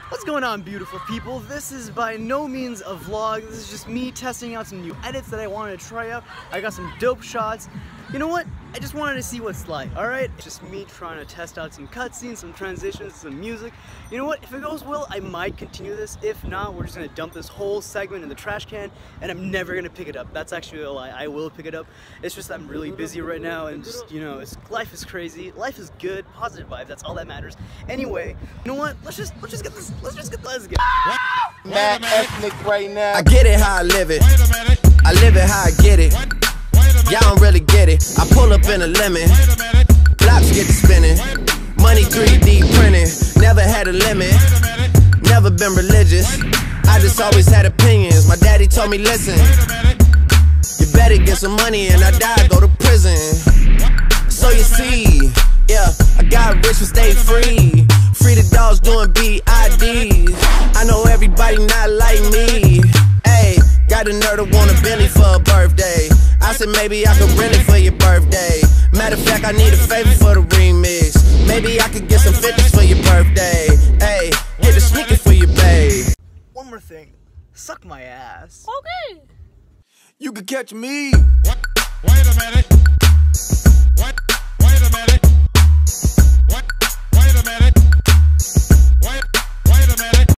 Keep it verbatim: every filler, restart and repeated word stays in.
What's going on, beautiful people? This is by no means a vlog. This is just me testing out some new edits that I wanted to try out. I got some dope shots. You know what? I just wanted to see what's like, alright? Just me trying to test out some cutscenes, some transitions, some music. You know what? If it goes well, I might continue this. If not, we're just gonna dump this whole segment in the trash can and I'm never gonna pick it up. That's actually a lie. I will pick it up. It's just I'm really busy right now and just, you know, it's, life is crazy. Life is good, positive vibes, that's all that matters. Anyway, you know what? Let's just let's just get this let's just get let's get Mad ethnic right now. I get it how I live it. I live it how I get it. Y'all don't really get it. I pull up in a lemon. Blocks get to spinning. Money three D printing. Never had a limit. Never been religious. I just always had opinions. My daddy told me, listen, you better get some money and I die, go to prison. So you see, yeah, I got rich and stayed free. Free the dogs doing B I Ds. I know everybody not like me. Hey, got a nerd to want a Bentley for a birthday. I said maybe I could rent it for your birthday. Matter of fact, I need a favor for the remix. Maybe I could get some fifties for your birthday. Hey, get a sneaker for your babe. one more thing. Suck my ass. Okay. You could catch me. Wait a minute.